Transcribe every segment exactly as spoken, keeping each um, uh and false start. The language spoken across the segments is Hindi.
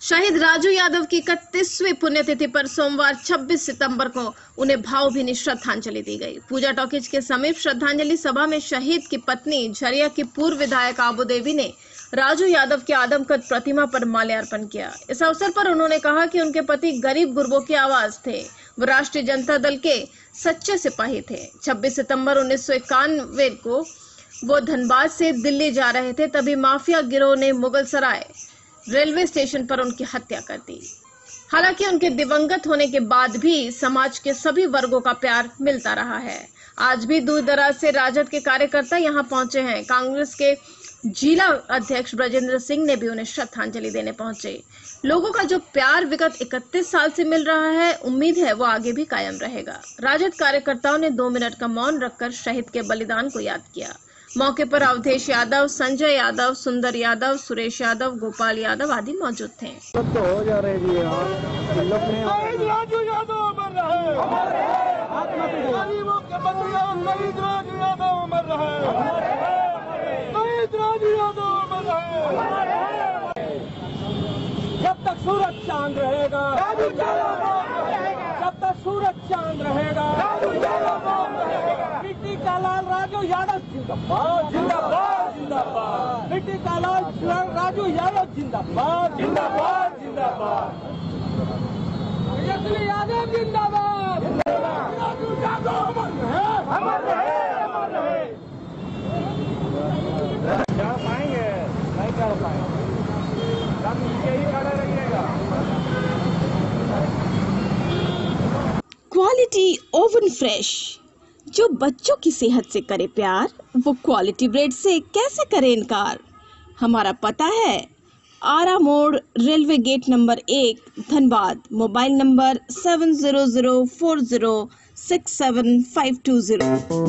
शहीद राजू यादव की इकतीसवीं पुण्यतिथि पर सोमवार छब्बीस सितंबर को उन्हें भावभीनी श्रद्धांजलि दी गई। पूजा टॉकीज के समीप श्रद्धांजलि सभा में शहीद की पत्नी झरिया की पूर्व विधायक आबू देवी ने राजू यादव की आदमकद प्रतिमा पर माल्यार्पण किया। इस अवसर पर उन्होंने कहा कि उनके पति गरीब गुरबों की आवाज थे, वो राष्ट्रीय जनता दल के सच्चे सिपाही थे। छब्बीस सितंबर उन्नीस सौ इक्यानवे को वो धनबाद से दिल्ली जा रहे थे, तभी माफिया गिरोह ने मुगलसराय रेलवे स्टेशन पर उनकी हत्या कर दी। हालांकि उनके दिवंगत होने के बाद भी समाज के सभी वर्गों का प्यार मिलता रहा है। आज भी दूर दराज से राजद के कार्यकर्ता यहां पहुंचे हैं। कांग्रेस के जिला अध्यक्ष ब्रजेंद्र सिंह ने भी उन्हें श्रद्धांजलि देने पहुंचे। लोगों का जो प्यार विगत इकतीस साल से मिल रहा है, उम्मीद है वो आगे भी कायम रहेगा। राजद कार्यकर्ताओं ने दो मिनट का मौन रखकर शहीद के बलिदान को याद किया। मौके पर अवधेश यादव, संजय यादव, सुंदर यादव, सुरेश यादव, गोपाल यादव आदि मौजूद थे। जब तक सूरज चांद रहेगा, जब तक सूरज चांद रहेगा, मिट्टी का लाल राजू यादव जिंदाबाद, जिंदाबाद, जिंदाबाद। मिट्टी का लाल राजू यादव जिंदाबाद, जिंदाबाद, जिंदाबाद। तेजस्वी यादव जिंदाबाद, राजू यादव अमर रहे, अमर रहे, अमर रहे। जा पाएंगे नहीं कर पाएंगे, यही खड़ा रहिएगा। क्वालिटी ओवन फ्रेश, जो बच्चों की सेहत से करे प्यार, वो क्वालिटी ब्रेड से कैसे करे इनकार। हमारा पता है आरा मोड़, रेलवे गेट नंबर एक, Dhanbad. Mobile number seven zero zero four zero six seven five two zero.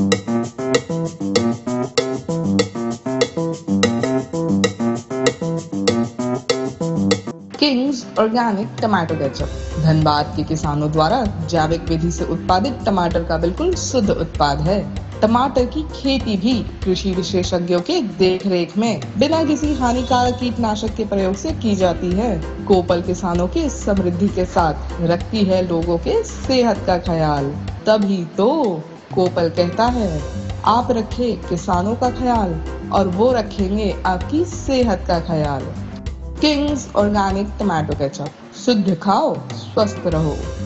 Kings organic tomato ketchup Dhanbad के किसानों द्वारा जैविक विधि से उत्पादित टमाटर का बिल्कुल शुद्ध उत्पाद है। टमाटर की खेती भी कृषि विशेषज्ञों के देख रेख में बिना किसी हानिकारक कीटनाशक के प्रयोग से की जाती है। कोपल किसानों के समृद्धि के साथ रखती है लोगों के सेहत का ख्याल। तभी तो कोपल कहता है, आप रखें किसानों का ख्याल और वो रखेंगे आपकी सेहत का ख्याल। किंग्स ऑर्गेनिक टमाटो केचप, शुद्ध खाओ, स्वस्थ रहो।